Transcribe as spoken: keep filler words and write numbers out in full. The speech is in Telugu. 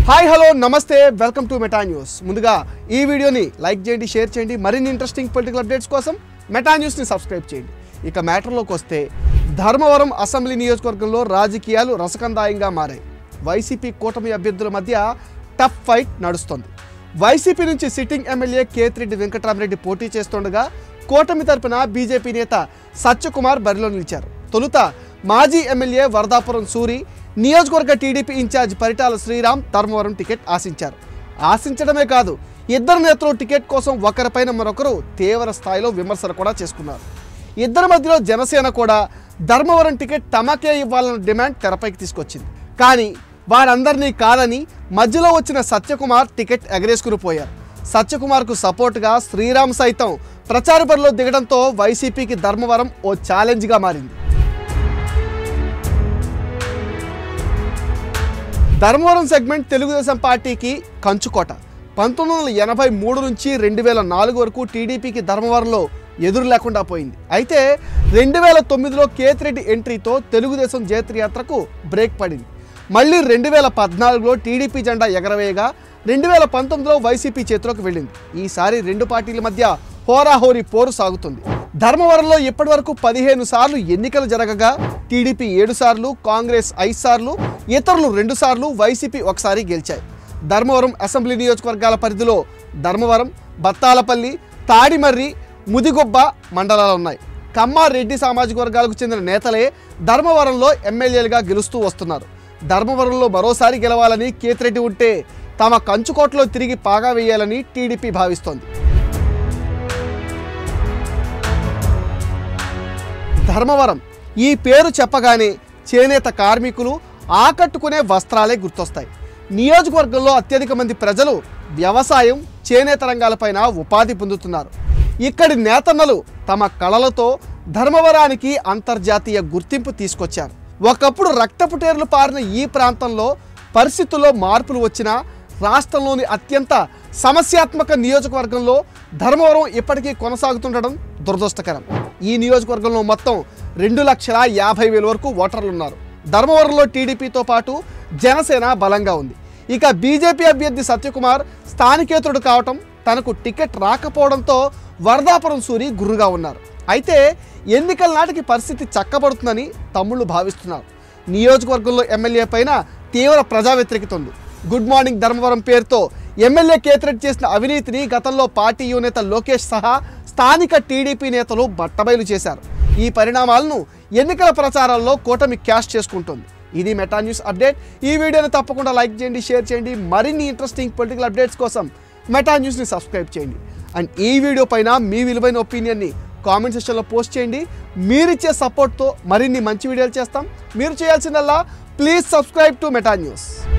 హాయ్ హలో నమస్తే వెల్కమ్ టు మెటా న్యూస్. ముందుగా ఈ వీడియోని లైక్ చేయండి, షేర్ చేయండి. మరిన్ని ఇంట్రెస్టింగ్ పొలిటికల్ అప్డేట్స్ కోసం మెటా న్యూస్ని సబ్స్క్రైబ్ చేయండి. ఇక మ్యాటర్లోకి వస్తే, ధర్మవరం అసెంబ్లీ నియోజకవర్గంలో రాజకీయాలు రసకందాయంగా మారాయి. వైసీపీ కూటమి అభ్యర్థుల మధ్య టఫ్ ఫైట్ నడుస్తోంది. వైసీపీ నుంచి సిట్టింగ్ ఎమ్మెల్యే కేతిరెడ్డి వెంకటరామరెడ్డి పోటీ చేస్తుండగా, కూటమి తరపున బీజేపీ నేత సత్యకుమార్ బరిలో నిలిచారు. తొలుత మాజీ ఎమ్మెల్యే వరదాపురం సూరి, నియోజకవర్గ TDP incharge Paritala Sriram Dharmavaram ticket ఆశించారు. ఆశించడమే కాదు, ఇద్దరు నేతలు టికెట్ కోసం ఒకరిపైన మరొకరు తీవ్ర స్థాయిలో విమర్శలు కూడా చేసుకున్నారు. ఇద్దరి మధ్యలో జనసేన కూడా ధర్మవరం టికెట్ తమకే ఇవ్వాలన్న డిమాండ్ తెరపైకి తీసుకొచ్చింది. కానీ వారందరినీ కాదని మధ్యలో వచ్చిన సత్యకుమార్ టికెట్ ఎగరేసుకుని పోయారు. సత్యకుమార్కు సపోర్టుగా శ్రీరామ్ సైతం ప్రచార బరిలో దిగడంతో వైసీపీకి ధర్మవరం ఓ ఛాలెంజ్గా మారింది. ధర్మవరం సెగ్మెంట్ తెలుగుదేశం పార్టీకి కంచుకోట. పంతొమ్మిది వందల ఎనభై మూడు నుంచి రెండు వేల నాలుగు వరకు టీడీపీకి ధర్మవరంలో ఎదురు లేకుండా పోయింది. అయితే రెండు వేల తొమ్మిదిలో కేతిరెడ్డి ఎంట్రీతో తెలుగుదేశం జయత్రయాత్రకు బ్రేక్ పడింది. మళ్ళీ రెండు వేల పద్నాలుగులో టీడీపీ జెండా ఎగరవేయగా రెండు వేల పంతొమ్మిదిలో వైసీపీ చేతిలోకి వెళ్ళింది. ఈసారి రెండు పార్టీల మధ్య హోరాహోరీ పోరు సాగుతుంది. ధర్మవరంలో ఇప్పటి వరకు పదిహేను సార్లు ఎన్నికలు జరగగా టీడీపీ ఏడు సార్లు, కాంగ్రెస్ ఐదు సార్లు, ఇతరులు రెండు సార్లు, వైసీపీ ఒకసారి గెలిచాయి. ధర్మవరం అసెంబ్లీ నియోజకవర్గాల పరిధిలో ధర్మవరం, బత్తాలపల్లి, తాడిమర్రి, ముదిగొబ్బ మండలాలు ఉన్నాయి. కమ్మ, రెడ్డి సామాజిక వర్గాలకు చెందిన నేతలే ధర్మవరంలో ఎమ్మెల్యేలుగా గెలుస్తూ వస్తున్నారు. ధర్మవరంలో మరోసారి గెలవాలని కేతిరెడ్డి ఉంటే తమ కంచుకోటలో తిరిగి పాగా వేయాలని టీడీపీ భావిస్తోంది. ధర్మవరం ఈ పేరు చెప్పగానే చేనేత కార్మికులు ఆకట్టుకునే వస్త్రాలే గుర్తొస్తాయి. నియోజకవర్గంలో అత్యధిక మంది ప్రజలు వ్యవసాయం, చేనేత రంగాలపైన ఉపాధి పొందుతున్నారు. ఇక్కడి నేతన్నలు తమ కళలతో ధర్మవరానికి అంతర్జాతీయ గుర్తింపు తీసుకొచ్చారు. ఒకప్పుడు రక్తపుటేర్లు పారిన ఈ ప్రాంతంలో పరిస్థితుల్లో మార్పులు వచ్చినా రాష్ట్రంలోని అత్యంత సమస్యాత్మక నియోజకవర్గంలో ధర్మవరం ఇప్పటికీ కొనసాగుతుండడం దురదృష్టకరం. ఈ నియోజకవర్గంలో మొత్తం రెండు లక్షల యాభై వేల వరకు ఓటర్లు ఉన్నారు. ధర్మవరంలో టీడీపీతో పాటు జనసేన బలంగా ఉంది. ఇక బీజేపీ అభ్యర్థి సత్యకుమార్ స్థానికేతరుడు కావటం, తనకు టికెట్ రాకపోవడంతో వరదాపురం సూరి గుర్రుగా ఉన్నారు. అయితే ఎన్నికల నాటికి పరిస్థితి చక్కబడుతుందని తమ్ముళ్ళు భావిస్తున్నారు. నియోజకవర్గంలో ఎమ్మెల్యే పైన తీవ్ర ప్రజా వ్యతిరేకత ఉంది. గుడ్ మార్నింగ్ ధర్మవరం పేరుతో ఎమ్మెల్యే కేతిరెడ్డి చేసిన అవినీతిని గతంలో పార్టీ యువనేత లోకేష్ సహా స్థానిక టీడీపీ నేతలు బట్టబయలు చేశారు. ఈ పరిణామాలను ఎన్నికల ప్రచారాల్లో కూటమి క్యాష్ చేసుకుంటుంది. ఇది మెటా న్యూస్ అప్డేట్. ఈ వీడియోని తప్పకుండా లైక్ చేయండి, షేర్ చేయండి. మరిన్ని ఇంట్రెస్టింగ్ పొలిటికల్ అప్డేట్స్ కోసం మెటా న్యూస్ని సబ్స్క్రైబ్ చేయండి. అండ్ ఈ వీడియో పైన మీ విలువైన ఒపీనియన్ని కామెంట్ సెక్షన్లో పోస్ట్ చేయండి. మీరిచ్చే సపోర్ట్తో మరిన్ని మంచి వీడియోలు చేస్తాం. మీరు చేయాల్సిందల్లా please subscribe to Meta news.